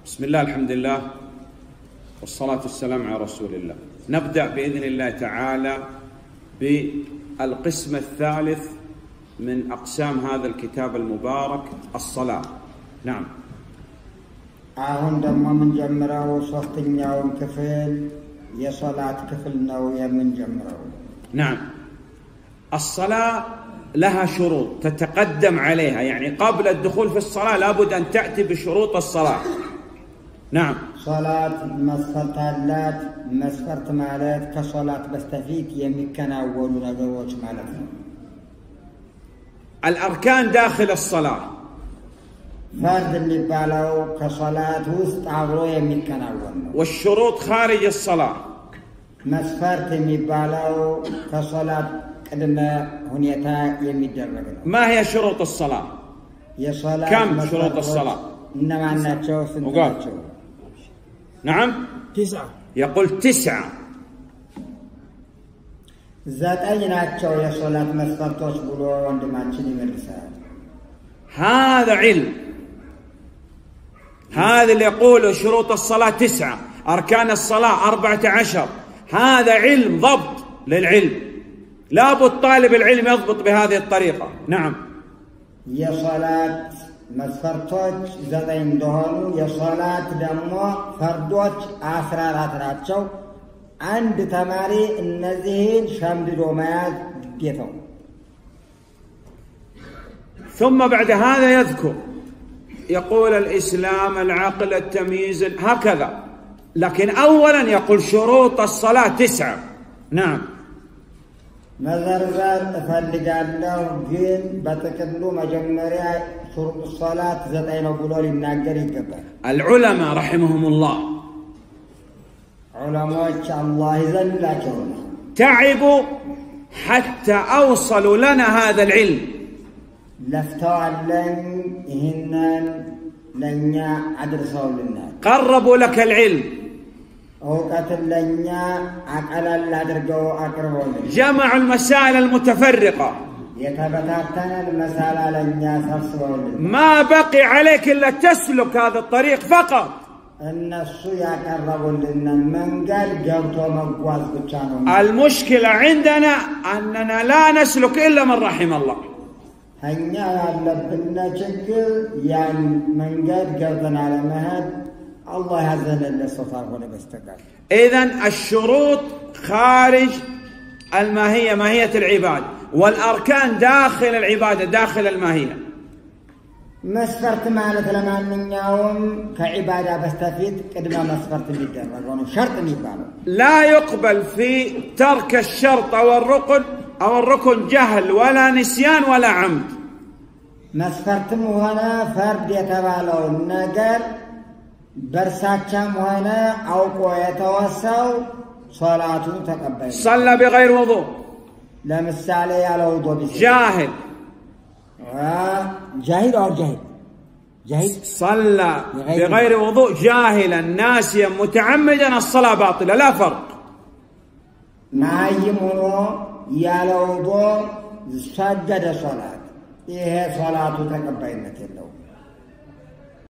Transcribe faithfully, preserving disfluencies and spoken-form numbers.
بسم الله، الحمد لله، والصلاة والسلام على رسول الله. نبدأ بإذن الله تعالى بالقسم الثالث من أقسام هذا الكتاب المبارك، الصلاة. نعم. አሁን ደግሞ የምንጀምረው ሶስተኛውን ክፍል የሶላት ክፍል ነው የምንጀምረው። نعم. الصلاة لها شروط تتقدم عليها، يعني قبل الدخول في الصلاة لابد أن تأتي بشروط الصلاة. نعم. صلاة مسفرتالات مسفرت مالات كصلاة بستفيك يمكناول نجوش مالتنا. الأركان داخل الصلاة. فرد اللي بالو كصلاة وسط عبرو يمكناول. والشروط خارج الصلاة. مسفرت اللي بالو كصلاة قدما هنيتا يمدرج. ما هي شروط الصلاة؟ يا صلاة كم شروط الصلاة؟ إنما ناتشو سنتاتشو. نعم. تسعة. يقول تسعة. ذات أي ناتشو يا صلاة مسفرتوش بلو عندما تشيني مرسال. هذا علم. هذا اللي يقوله شروط الصلاة تسعة، أركان الصلاة أربعة عشر، هذا علم ضبط للعلم. لابد طالب العلم يضبط بهذه الطريقة. نعم. يا صلاة مسفرتوش زين دهونو يا صلاة دمو فردوش أسرارات راتشو عند تماري النزيهين شامل دومات ديتهم. ثم بعد هذا يذكر يقول الإسلام، العقل، التمييز، هكذا. لكن أولا يقول شروط الصلاة تسعة. نعم. مزرزر فلقالله جين بتكلو مجمريا شروط الصلاة زين بلول الناقر يقبل. العلماء رحمهم الله علماء الله يذل لا تعبوا حتى أوصلوا لنا هذا العلم. لفتوا لن هنن لنيا أدرسوا لنا. قربوا لك العلم. أوقات لنيا أقل لا درجوا أقربوا لنا. جمعوا المسائل المتفرقة. يتبتعتنا المسألة لنيا سرسوا لنا. ما بقي عليك إلا تسلك هذا الطريق فقط. الناس يقربوا لنا من قال جابتوا مقواز بتشانهم. المشكلة عندنا أننا لا نسلك إلا من رحم الله. هنيا لبنا شكل يعني من قد قلبنا على مهد الله يعزل اللي صفار ولا بستقال. إذن الشروط خارج الماهية، ماهية العبادة، والأركان داخل العبادة، داخل الماهية. مسفرت مالت لما من يوم كعبادة بستفيد قدما مسفرت اللي جربونه شرط نيبانه. لا يقبل في ترك الشرط أو الركن أو الركن جهل ولا نسيان ولا عمد. مسفرت مهنا فرد يتبالو النقر برساتشا مهنا أو قوة يتوسو صلاة تقبل. صلى بغير وضوء. لا مسالي على وضوء بسيط. جاهل. آه جاهل أو جاهل؟ جاهل. صلى بغير وضوء جاهلا ناسيا متعمدا الصلاة باطلة، لا فرق. نايمونو يا لوضو سجد صلاة إيه صلاة تقبلت الله.